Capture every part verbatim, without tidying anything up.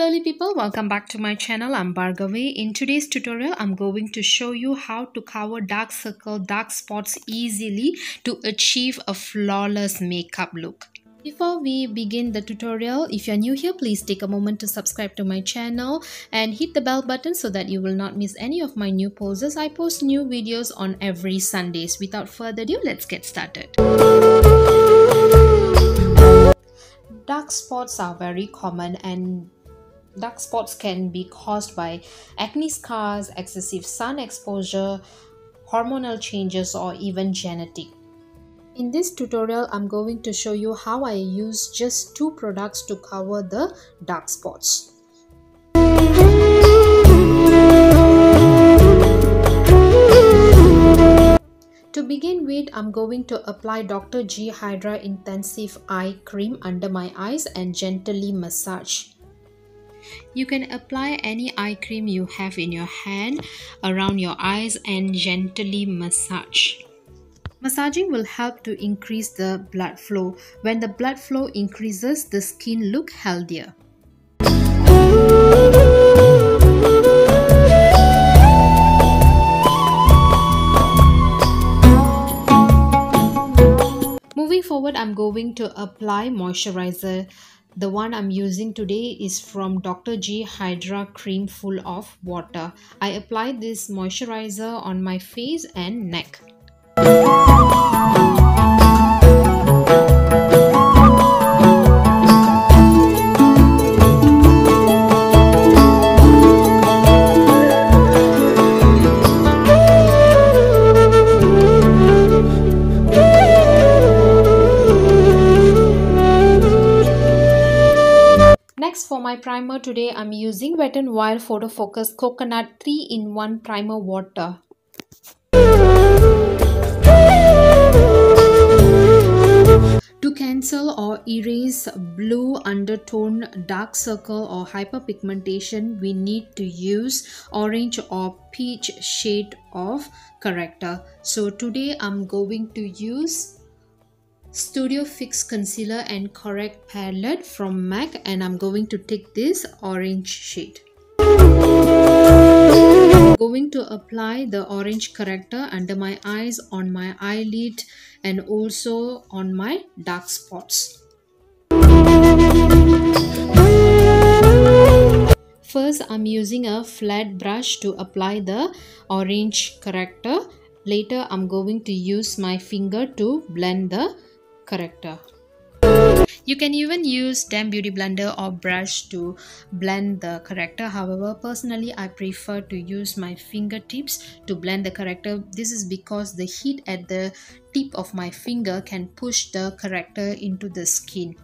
lovely people, welcome back to my channel. I'm Bhargavi. In today's tutorial, I'm going to show you how to cover dark circle, dark spots easily to achieve a flawless makeup look. Before we begin the tutorial, if you're new here, please take a moment to subscribe to my channel and hit the bell button so that you will not miss any of my new posts. I post new videos on every Sundays. Without further ado, let's get started. Dark spots are very common, and dark spots can be caused by acne scars, excessive sun exposure, hormonal changes, or even genetic. In this tutorial, I'm going to show you how I use just two products to cover the dark spots. To begin with, I'm going to apply Doctor G Hydra Intensive Eye Cream under my eyes and gently massage. You can apply any eye cream you have in your hand around your eyes and gently massage. Massaging will help to increase the blood flow. When the blood flow increases, the skin looks healthier. Moving forward, I'm going to apply moisturizer. The one I'm using today is from Doctor G Hydra Cream Full of Water. I apply this moisturizer on my face and neck. Next, for my primer today, I'm using Wet n Wild Photo Focus Coconut three in one Primer Water. To cancel or erase blue undertone, dark circle, or hyperpigmentation, we need to use orange or peach shade of corrector. So today I'm going to use Studio Fix Concealer and Correct Palette from MAC, and I'm going to take this orange shade. I'm going to apply the orange corrector under my eyes, on my eyelid, and also on my dark spots. First, I'm using a flat brush to apply the orange corrector. Later, I'm going to use my finger to blend the corrector. You can even use damp beauty blender or brush to blend the corrector. However, personally, I prefer to use my fingertips to blend the corrector. This is because the heat at the tip of my finger can push the corrector into the skin.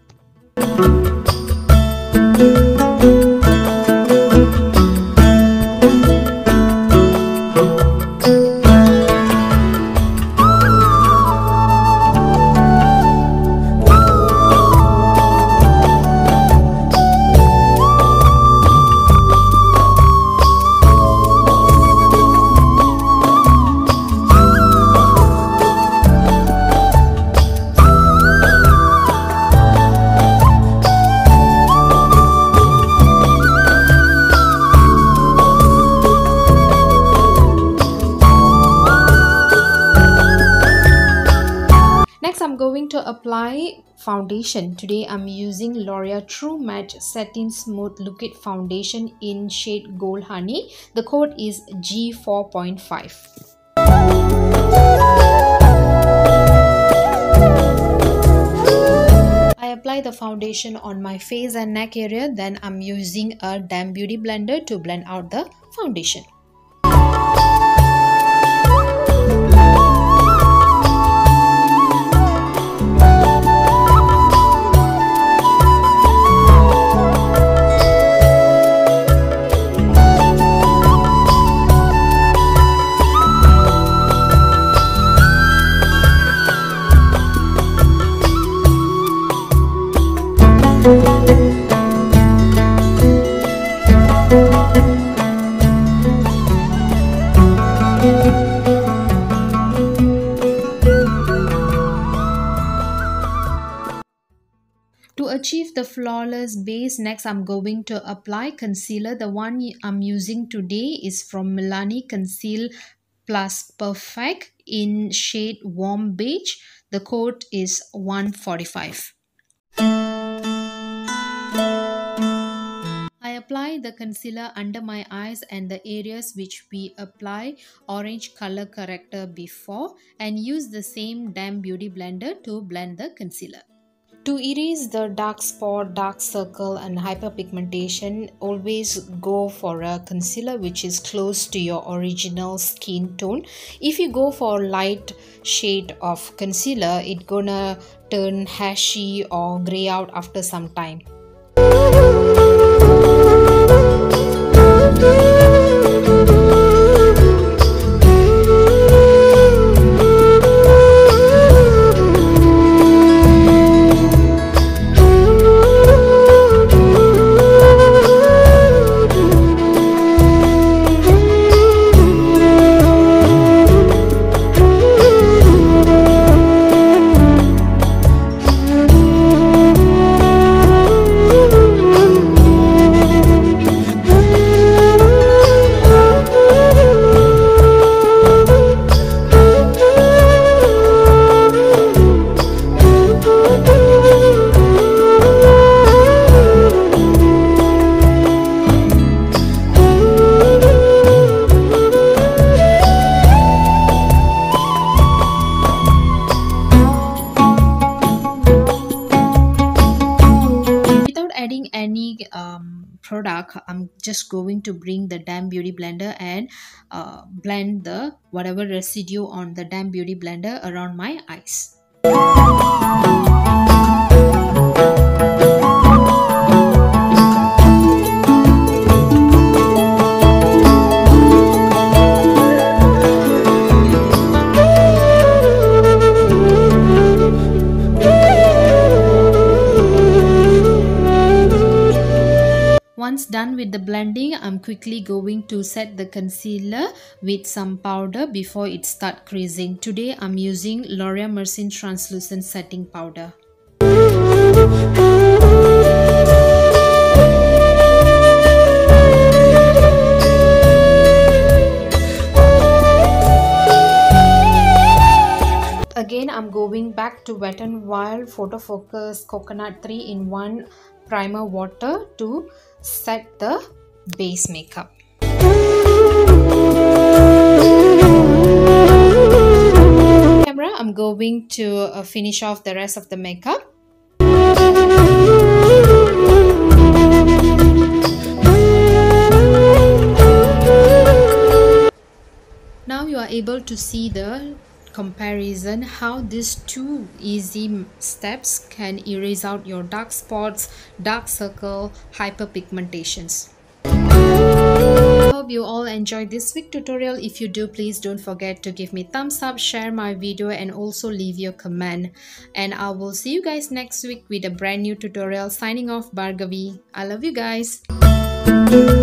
I'm going to apply foundation. Today I'm using L'Oreal True Matte Satin Smooth Liquid Foundation in shade Gold Honey. The code is G four point five. I apply the foundation on my face and neck area. Then I'm using a damp beauty blender to blend out the foundation. To achieve the flawless base, next I'm going to apply concealer. The one I'm using today is from Milani Conceal Plus Perfect in shade Warm Beige. The code is one forty-five. I apply the concealer under my eyes and the areas which we apply orange color corrector before, and use the same damp beauty blender to blend the concealer. To erase the dark spot, dark circle and hyperpigmentation, always go for a concealer which is close to your original skin tone. If you go for light shade of concealer, it's gonna turn ashy or grey out after some time. Any um, product, I'm just going to bring the damp beauty blender and uh, blend the whatever residue on the damp beauty blender around my eyes. Once done with the blending, I'm quickly going to set the concealer with some powder before it starts creasing. Today I'm using L'Oreal Mercier Translucent Setting Powder. Again, I'm going back to Wet n Wild Photo Focus Coconut three in one Primer Water to set the base makeup. Camera, I'm going to uh, finish off the rest of the makeup. Now you are able to see the comparison, how these two easy steps can erase out your dark spots, dark circle, hyperpigmentations. I hope you all enjoyed this quick tutorial. If you do, please don't forget to give me thumbs up, share my video and also leave your comment. And I will see you guys next week with a brand new tutorial. Signing off, Bhargavi. I love you guys.